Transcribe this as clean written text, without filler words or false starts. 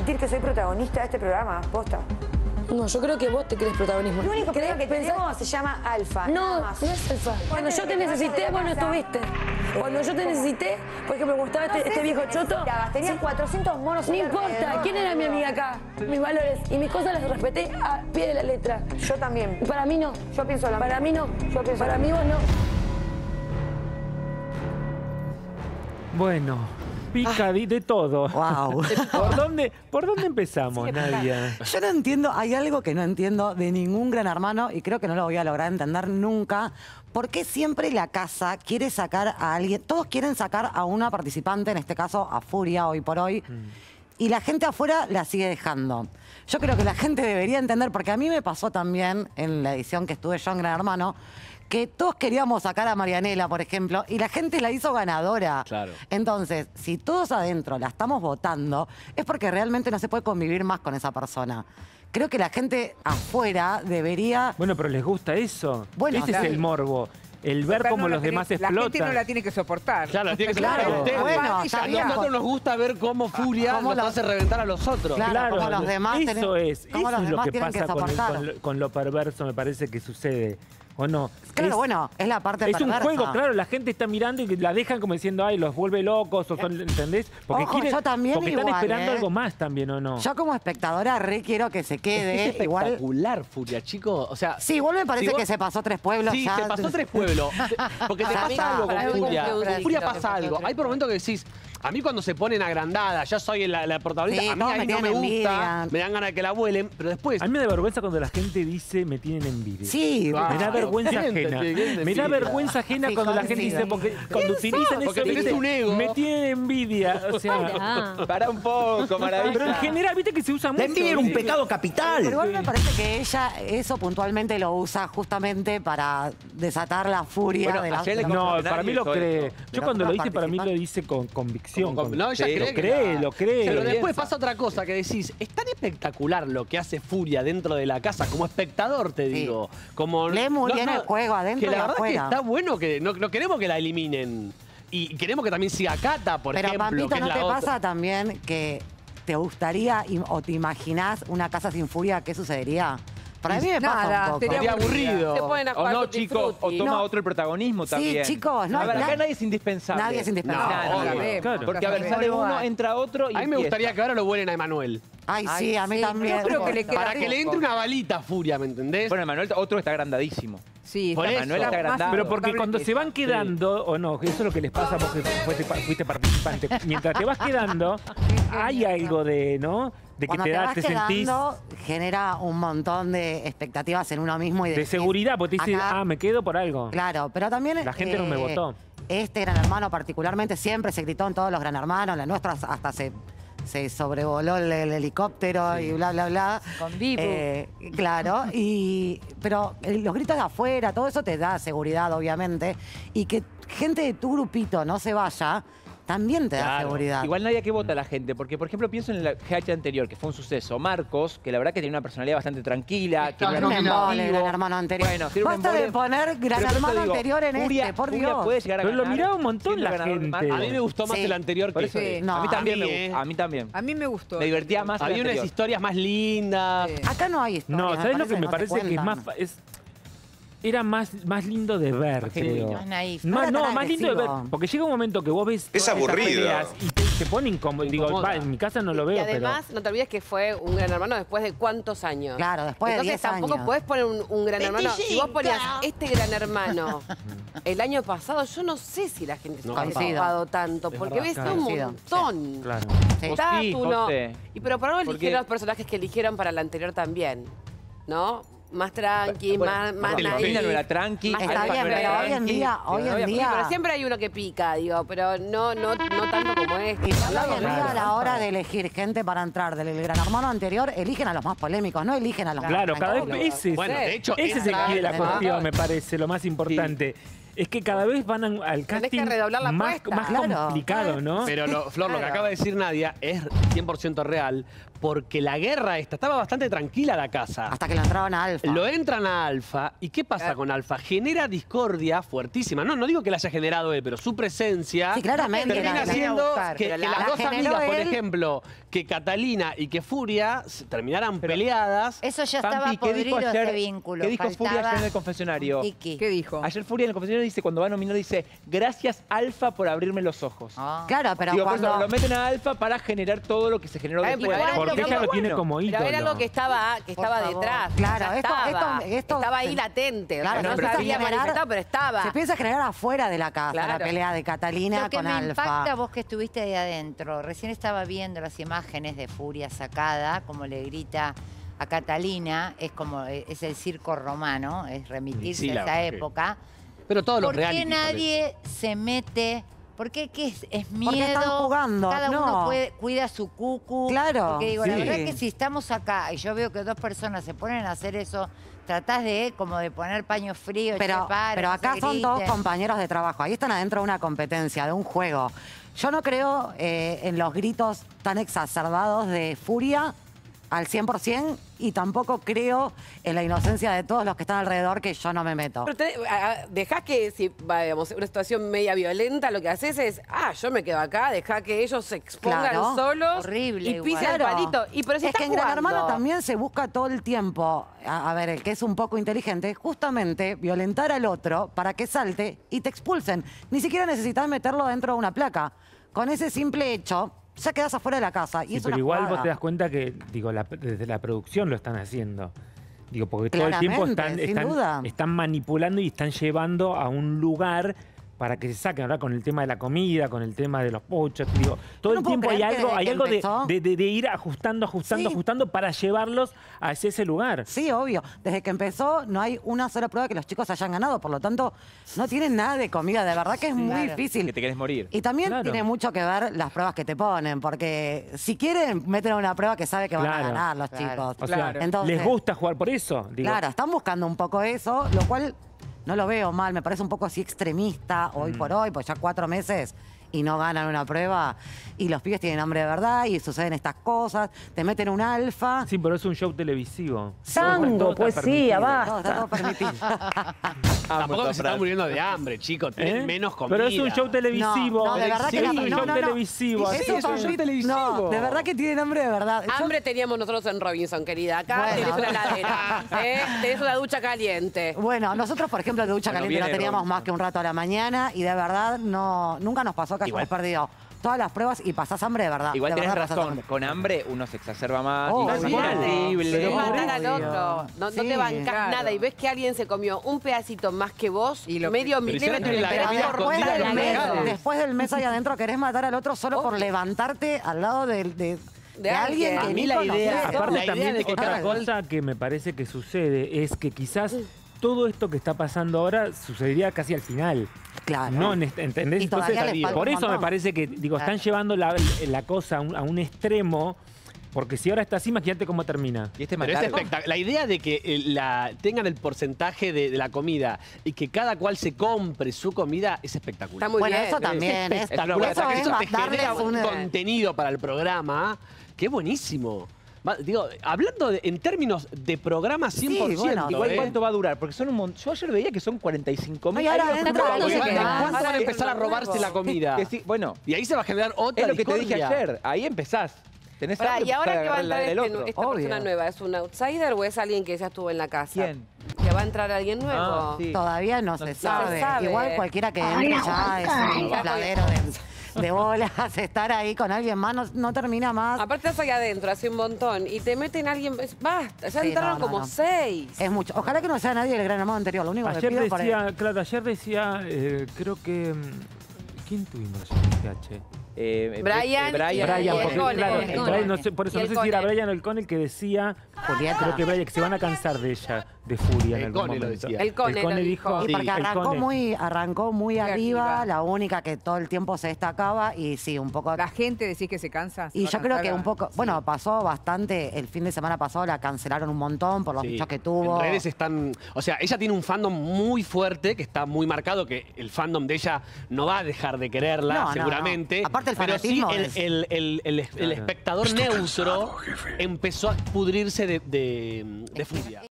sentir que soy protagonista de este programa, posta. No, yo creo que vos te querés protagonismo. El único programa que tenemos se llama Alfa. No, no es Alfa. Cuando yo te necesité, vos no estuviste. Cuando yo te necesité, por ejemplo, me gustaba este viejo choto. Tenía 400 monos. No importa, ¿quién era mi amiga acá? Mis valores. Y mis cosas las respeté a pie de la letra. Yo también. Para mí no. Yo pienso lo mismo. Para mí no. Yo pienso Para mí vos no. Bueno, pica de todo. Wow. ¿Por dónde empezamos, Nadia? Yo no entiendo, hay algo que no entiendo de ningún Gran Hermano y creo que no lo voy a lograr entender nunca. ¿Por qué siempre la casa quiere sacar a alguien? Todos quieren sacar a una participante, en este caso a Furia, hoy por hoy. Y la gente afuera la sigue dejando. Yo creo que la gente debería entender, porque a mí me pasó también en la edición que estuve yo en Gran Hermano, que todos queríamos sacar a Marianela, por ejemplo, y la gente la hizo ganadora. Claro. Entonces, si todos adentro la estamos votando, es porque realmente no se puede convivir más con esa persona. Creo que la gente afuera debería... Bueno, pero ¿les gusta eso? Bueno, ese claro. es el morbo. El ver Pero cómo no los demás La gente explotan. no la tiene que soportar. Claro, tiene que Claro, ser ustedes. bueno, A está bien. nosotros nos gusta ver cómo Furia cómo nos los- hace reventar a los otros. Claro, como los demás eso tienen- es como los lo demás que tienen que pasa soportar. con lo perverso, me parece que sucede. ¿O no? Claro, bueno, es la parte Es un perversa. juego, claro, la gente está mirando y la dejan como diciendo, ay, los vuelve locos, o son, ¿entendés? Porque Ojo, yo también porque igual, están esperando ¿eh? algo más también, ¿o no? Yo como espectadora re quiero que se quede. Es igual. espectacular, Furia, chicos. O sea, Sí, igual me parece si vos- que se pasó 3 pueblos Sí, ya. se pasó 3 pueblos. Porque te Ya pasa está. algo Para con mí Furia. como que Con Furia sí, pasa algo. Hay por momentos que decís, a mí cuando se ponen agrandadas, ya soy la protagonista, Sí, a mí todos ahí me no me tienen gusta, envidia. me dan ganas de que la vuelen, pero después... A mí me da vergüenza cuando la gente dice, me tienen envidia. Sí, Ah, Me da vergüenza ¿quién te ajena. tiene Me da envidia? vergüenza ajena Sí, cuando la gente coincido. dice, porque cuando utilizan Porque eso, tenés dice, un ego. me tienen envidia. O sea, Para un poco, maravilla. pero en general, viste que se usa mucho. La envidia era un ¿viste? pecado pero capital. igual me parece que ella eso puntualmente lo usa justamente para desatar la furia Bueno, de la... ayer le No, conté a para mí Nadie lo sobre cree. eso. Yo la cuando lo otra dice, para mí lo participante. dice con convicción. No, ella Sí, cree lo que cree. Pero después piensa. pasa otra cosa que decís, es tan espectacular lo que hace Furia dentro de la casa, como espectador te digo. Como, Lee muy bien el juego, adentro que la y verdad afuera. que está bueno que no queremos que la eliminen. Y queremos que también siga Cata, por Pero ejemplo. Pampito, que es ¿no la te otra. pasa también que te gustaría o te imaginás una casa sin furia? ¿Qué sucedería? Para mí me pasa Nada, un poco. sería Sería aburrido. Se ponen a O jugar no, Tutti chicos, o Frutti. toma No. otro el protagonismo Sí, también. chicos, no, A ver, acá na- nadie es indispensable. Nadie es indispensable. Nadie. Claro. Porque a ver, sale uno, entra otro y A mí me empieza. gustaría que ahora lo vuelen a Emanuel. Ay, sí, a mí sí, también. yo creo que le queda Para que le entre una balita a Furia, ¿me entendés? Bueno, Manuel, otro está agrandadísimo. Sí, Por eso. Manuel está agrandado. Pero porque cuando se van quedando, o no, eso es lo que les pasa a vos que fuiste participante. Mientras te vas quedando, hay algo de, ¿no? De que Cuando te te da, vas te sentís quedando, genera un montón de expectativas en uno mismo y de decís, seguridad, porque te dices, acá- me quedo por algo. Claro, pero también... La gente no me votó. Este Gran Hermano particularmente siempre se gritó en todos los Gran Hermanos, la nuestra hasta se sobrevoló el helicóptero y bla, bla, bla. Con Bibu. Claro, pero los gritos de afuera, todo eso te da seguridad, obviamente. Y que gente de tu grupito no se vaya, también te da Claro. seguridad. Igual nadie que vota a la gente, porque por ejemplo pienso en el GH anterior, que fue un suceso. Marcos, que la verdad que tenía una personalidad bastante tranquila, que Tiene era un embole, amigo. Gran Hermano anterior. Bueno, tiene un Basta de embole. poner Gran Pero por eso Hermano digo, anterior en Furia- este, por Furia Dios. puede llegar a Pero lo ganar miraba un montón siendo la ganador gente. más. A mí me gustó más Sí. el anterior Por que eso este. digo. No, a mí también a mí, me gustó. A mí también. A mí me gustó. Me divertía más el Había unas anterior. historias más lindas. Sí. Acá no hay historia. No, ¿sabes lo que me no se parece que es más... cuentan. Era más lindo de ver, creo. Más naif. No era No, tan más lindo de ver. agresivo. Porque llega un momento que vos ves Es todas esas aburrido. peleas y te pone incómodo. Digo, Incomoda. en mi casa no lo Y veo, además, no te olvides que fue un Gran Hermano después de cuántos años. Claro, después de Entonces 10 tampoco años. podés poner un Gran Hermano. Si vos ponías este Gran Hermano el año pasado, yo no sé si la gente se No, ha coincido. preocupado tanto, porque ves claro. un Coincido. montón. Claro. Sí. Tátulo. José. Y pero por algo Porque- eligieron los personajes que eligieron para la anterior también, ¿no? Más tranqui, Bueno, más Delfina naif. Delfina no era tranqui. Más Está Alfa bien, no era pero hoy en tranqui. día, Sí, pero siempre hay uno que pica, digo, pero no tanto como este. Y hoy en día a la Claro. hora de elegir gente para entrar del Gran Hermano anterior, eligen a los más polémicos, no eligen a los más Claro, cada vez tranquilos. ese, Bueno, de hecho, ese es el entra- quid de la entra- cuestión, me parece, lo más importante. es que cada vez van al casting redoblar la más apuesta. Claro. complicado, ¿no? Pero Flor, lo que acaba de decir Nadia es 100% real, porque la guerra esta estaba bastante tranquila la casa. Hasta que lo entraban a Alfa. Lo entran a Alfa, ¿y qué pasa con Alfa? Genera discordia fuertísima. No digo que la haya generado él, pero su presencia Sí, claramente. termina la- haciendo buscar, que pero las la dos generó amigas, por él. ejemplo, que Catalina y que Furia terminaran peleadas. Eso ya estaba Pampi, ¿qué dijo podrido ayer? ese vínculo. ¿Qué dijo Furia Faltaba ayer en el confesionario? Tiki. ¿Qué dijo? Ayer Furia en el confesionario dice, cuando va a nominar, dice, gracias Alfa por abrirme los ojos. Ah. Claro, pero Digo, por eso cuando... lo meten a Alfa para generar todo lo que se generó Ay, después. pero era Porque algo ella que- lo tiene como Pero ídolo. era algo que estaba favor. detrás. Claro, ya esto- estaba. Estaba ahí latente. Claro, no se se empieza a había generar- manifestado, pero estaba. Se empieza a generar afuera de la casa la Claro. pelea de Catalina Lo que con me Alfa. impacta, vos que estuviste ahí adentro, recién estaba viendo las imágenes de Furia sacada, como le grita a Catalina, es el circo romano, es remitirse Sí, a esa sí. época. Pero todos los ¿Por qué reality son nadie se mete? ¿Por qué? ¿Qué es miedo? Porque están jugando, Cada no. uno cuida su cucu. Claro, Porque digo, la sí. verdad que si estamos acá y yo veo que dos personas se ponen a hacer eso, tratás de como de poner paño frío, Pero, separen, pero no acá se son todos griten. compañeros de trabajo. Ahí están adentro de una competencia, de un juego. Yo no creo en los gritos tan exacerbados de Furia al 100% y tampoco creo en la inocencia de todos los que están alrededor, que yo no me meto. Pero dejás que, si vamos, una situación media violenta, lo que haces es, yo me quedo acá, dejá que ellos se expongan Claro. solos Horrible y igual. pisen el Claro. palito. Y pero si es estás que en Gran jugando. Hermano también se busca todo el tiempo, a ver, el que es un poco inteligente, justamente violentar al otro para que salte y te expulsen. Ni siquiera necesitas meterlo dentro de una placa. Con ese simple hecho, ya quedas afuera de la casa. Y Sí, es pero una igual vos jugada. te das cuenta que, digo, desde la producción lo están haciendo. Digo, porque todo el tiempo Claramente, sin duda. están manipulando y están llevando a un lugar para que se saquen, ahora con el tema de la comida, con el tema de los pochos, digo, todo no el puedo tiempo hay creer que algo, desde hay que algo empezó- de ir ajustando Sí. para llevarlos hacia ese lugar. Sí, obvio. Desde que empezó no hay una sola prueba que los chicos hayan ganado. Por lo tanto, no tienen nada de comida. De verdad que es muy Que difícil. te querés morir. Y también Claro. tiene mucho que ver las pruebas que te ponen. Porque si quieren, meten una prueba que sabe que van a Claro. ganar los Claro. chicos. O sea, Claro. Entonces- les gusta jugar por eso. Digo, Claro, están buscando un poco eso, lo cual no lo veo mal. Me parece un poco así extremista hoy por hoy, pues ya 4 meses y no ganan una prueba. Y los pibes tienen hambre de verdad y suceden estas cosas. Te meten un alfa. Sí, pero es un show televisivo. Tango, Todo está poesía, permitido. Todo, está todo permitido. Tampoco se están muriendo de hambre, chicos. Tienen ¿Eh? menos comida. Pero es un show televisivo. No, de verdad que es la- un no, show no, no. televisivo. Eso así es un Pampita, show televisivo. No, de verdad que tienen hambre de verdad. Yo- Hambre teníamos nosotros en Robinson, querida. Acá Bueno. tenés una heladera, tenés una ducha caliente. Bueno, nosotros, por ejemplo, de ducha Bueno, caliente no viene teníamos Robinson. más que un rato a la mañana y de verdad nunca nos pasó que hayamos perdido todas las pruebas y pasás hambre de verdad. Igual de tenés verdad pasás razón, hambre. con hambre uno se exacerba más. Oh, y es bien. horrible. Pero Matar al obvio. otro. No Sí. te bancás Claro. nada y ves que alguien se comió un pedacito más que vos, Y lo- medio Pero si ahora milímetro. tiene la pero comida por escondida fuera en de los la mesa. locales. Después del mes ahí adentro querés matar al otro solo por levantarte al lado de alguien alguien. que A mí ni la idea- conocés. Aparte La idea también de que otra cada cual- cosa que me parece que sucede es que quizás todo esto que está pasando ahora sucedería casi al final. Claro. No, ¿entendés? Y todavía Entonces, les falta por un eso me montón. parece que, digo, están llevando la cosa a un extremo, porque si ahora está así, imagínate cómo termina. Y este Pero es matar. espectacular. La idea de que tengan el porcentaje de la comida y que cada cual se compre su comida es espectacular. Está muy Bueno, bien. eso también es espectacular. eso es Eso te darles genera un un contenido para el programa que es buenísimo. Digo, hablando en términos de programa 100%. bueno, Igual ¿eh? cuánto va a durar, porque son un montón. Yo ayer veía que son 45.000. Ay, ahora Hay adentro, una ¿cuándo prueba, se porque queda? ¿Cuánto van a Ahora empezar a nuevo. robarse la comida? Que sí, bueno, Y ahí se va a generar otra es lo que te dije discordia. ayer. Ahí empezás. Tenés Pará, hambre, ¿y ahora empezás que va a agarrar entrar la del otro. esta Obvio. persona nueva? ¿Es un outsider o es alguien que ya estuvo en la casa? ¿Quién? Que va a entrar alguien nuevo. Ah, sí. Todavía no se sabe. sabe. Igual cualquiera que entre ya es un infladero de bolas. Estar ahí con alguien más no termina más. Aparte estás ahí adentro, hace un montón, y te meten a alguien, basta, ya Sí, entraron no, como no. 6. Es mucho. Ojalá que no sea nadie del Gran Hermano anterior. Lo único que Ayer pido decía, claro, ayer decía, creo que... ¿Quién tuvimos ayer en GH? Brian y Brian, el porque, Cone. claro, El Cone. Brian, no sé, por eso Y no el sé si era Cone. Brian o el Cone el que decía, Julieta. creo que Brian, que se van a cansar de ella, de Furia en El algún Cone lo momento. decía. El Cone lo dijo. Y Sí, porque el Cone. arrancó muy arriba, la única que todo el tiempo se destacaba y sí, un poco... La gente decís que se cansa. se Y va a yo creo cansar que la- un poco, bueno, pasó bastante, el fin de semana pasado la cancelaron un montón por los Sí. dichos que tuvo. En redes están. O sea, ella tiene un fandom muy fuerte, que está muy marcado, que el fandom de ella no va a dejar de quererla, No, no, seguramente. no. Aparte el pero sí fanatismo el espectador neutro empezó a pudrirse de furia.